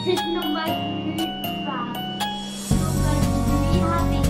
Nobody fast. Nobody be happy.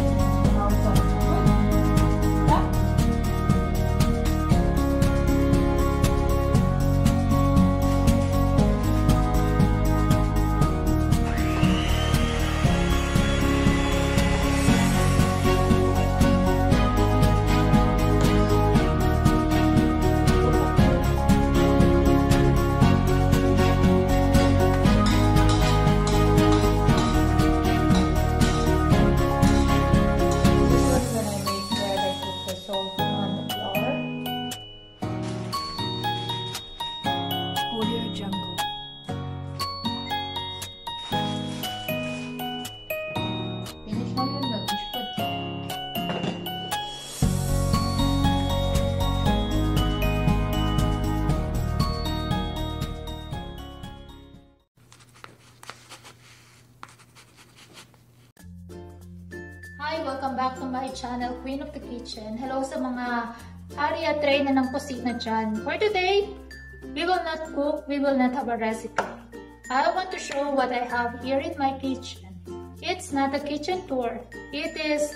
Hi! Welcome back to my channel, Queen of the Kitchen. Hello sa mga area tray na ng kusina dyan. For today, we will not cook, we will not have a recipe. I want to show what I have here in my kitchen. It's not a kitchen tour. It is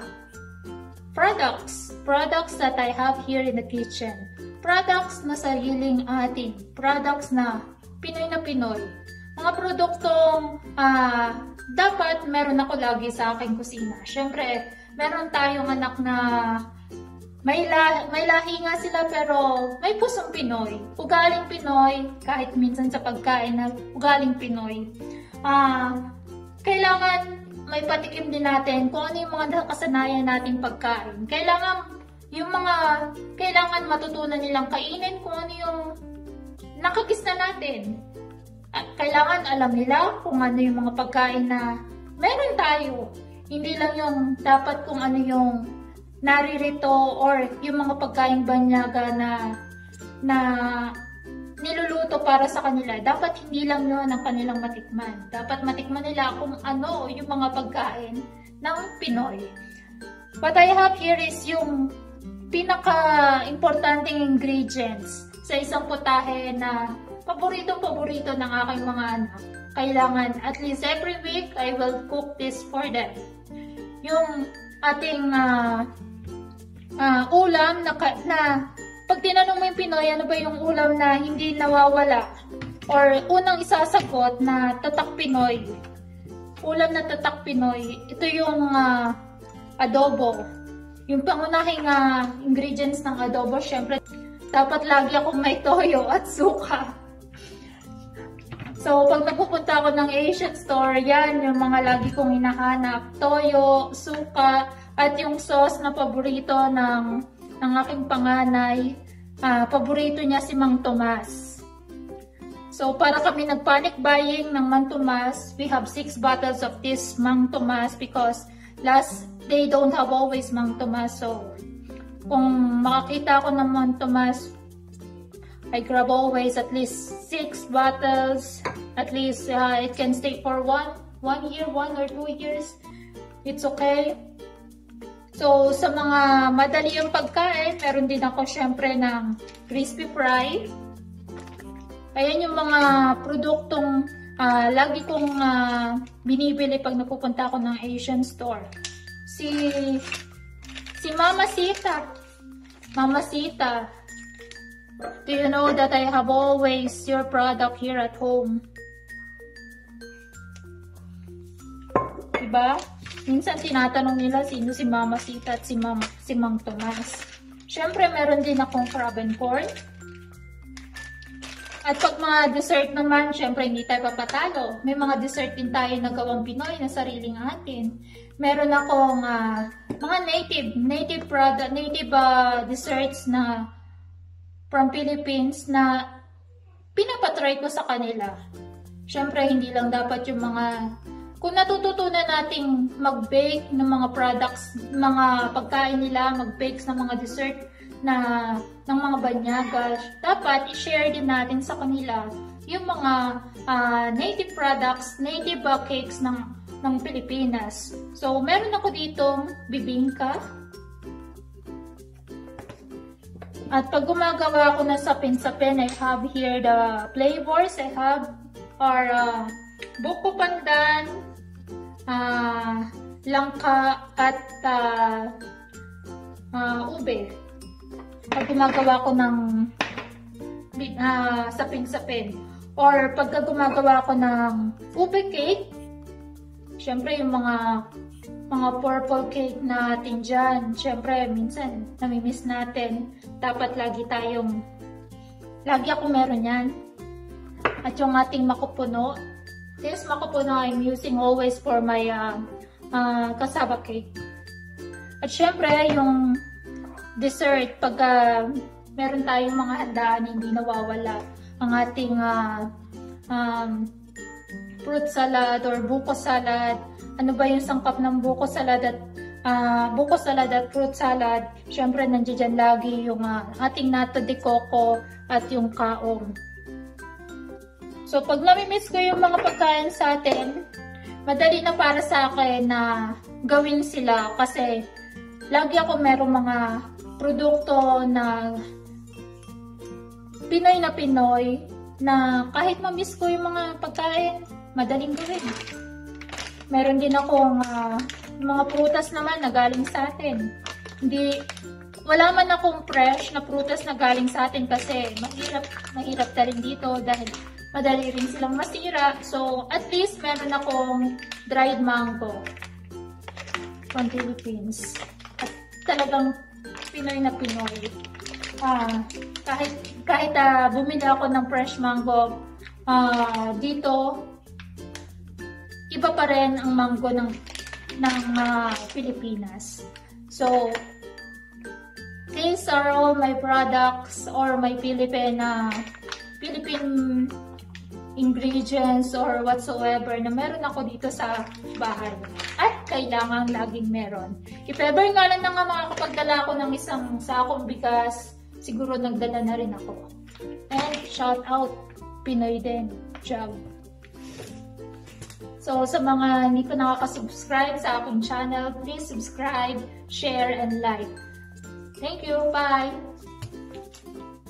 products that I have here in the kitchen. Products na sariling ating. Products na Pinoy. Mga produktong dapat meron ako lagi sa aking kusina. Syempre, meron tayong anak na may lahi nga sila pero may pusong Pinoy. Ugaling Pinoy, kahit minsan sa pagkain na ugaling Pinoy. Kailangan may patikim din natin kung ano yung mga nakasanayan nating pagkain. Kailangan matutunan nilang kainin kung ano yung nakakis na natin. At kailangan alam nila kung ano yung mga pagkain na meron tayo. Hindi lang yung dapat kung ano yung naririto or yung mga pagkain banyaga na niluluto para sa kanila. Dapat hindi lang yun ang kanilang matikman. Dapat matikman nila kung ano yung mga pagkain ng Pinoy. What I have here is yung pinaka-importanting ingredients sa isang putahe na paborito ng aking mga anak. Kailangan at least every week I will cook this for them. Yung ating ulam na pag tinanong mo yung Pinoy, ano ba yung ulam na hindi nawawala? Or unang isasagot na tatak Pinoy. Ulam na tatak Pinoy. Ito yung adobo. Yung pangunahing ingredients ng adobo, syempre, dapat lagi akong may toyo at suka. So, pag nagpupunta ako ng Asian store, yan yung mga lagi kong hinahanap. Toyo, suka, at yung sauce na paborito ng aking panganay. Paborito niya si Mang Tomas. So, para kami nag-panic buying ng Mang Tomas, we have 6 bottles of this Mang Tomas because they don't have always Mang Tomas. So, kung makakita ako ng Mang Tomas, I grab always at least 6 bottles. At least it can stay for 1 year, 1 or 2 years. It's okay. So, sa mga madali yung pagkain, meron din ako syempre ng crispy fry. Ayan yung mga produktong lagi kong binibili pag napupunta ako ng Asian store. Si Mama Sita. Mama Sita. Do you know that I have always your product here at home? Diba? Minsan tinatanong nila sino si Mama Sita at si Mang Tomas. Siyempre, meron din akong crab and corn. At pag mga dessert naman, siyempre hindi tayo papatalo. May mga dessert din tayo na gawang Pinoy na sariling atin. Meron akong mga native desserts na from Philippines na pinapatry ko sa kanila. Siyempre, hindi lang dapat yung mga, kung natututunan nating mag-bake ng mga products, mga pagkain nila, mag-bake ng mga dessert ng mga banyaga, dapat i-share din natin sa kanila yung mga native products, native cakes ng Pilipinas. So, meron ako ditong bibingka. At pag gumagawa ako ng sapin-sapin, I have here the flavors I have are buko pandan, langka, at ube. Pag gumagawa ko ng sapin-sapin. Or pagka gumagawa ko ng ube cake, syempre yung mga purple cake natin dyan, syempre minsan namimiss natin. Dapat lagi ako meron yan. At yung ating makupuno, this makupuno I'm using always for my cassava cake. At syempre yung dessert, pagka meron tayong mga handaan, hindi nawawala ang ating fruit salad or buko salad. Ano ba yung sangkap ng buko salad at fruit salad? Syempre nandiyan lagi yung ating nata de coco at yung kaong. So pag namimiss ko yung mga pagkain sa atin, madali na para sa akin na gawin sila kasi lagi ako merong mga produkto na Pinoy na kahit mamiss ko yung mga pagkain, madaling gawin. Meron din akong mga prutas naman na galing sa atin. Wala man akong fresh na prutas na galing sa atin kasi mahirap talin dito dahil madali rin silang masira. So, at least meron akong dried mango from Philippines. At talagang Pinoy na Pinoy. Kahit bumili ako ng fresh mango dito, iba pa rin ang mango ng Pilipinas. So, these are all my products or my Philippine ingredients or whatsoever na meron ako dito sa bahay. At kailangan laging meron. If ever nga lang nga makakapagdala ako ng isang sakong bigas, siguro nagdala na rin ako. And shout out, Pinoy din. Job. So, sa mga hindi pa nakaka-subscribe sa aking channel, please subscribe, share, and like. Thank you. Bye!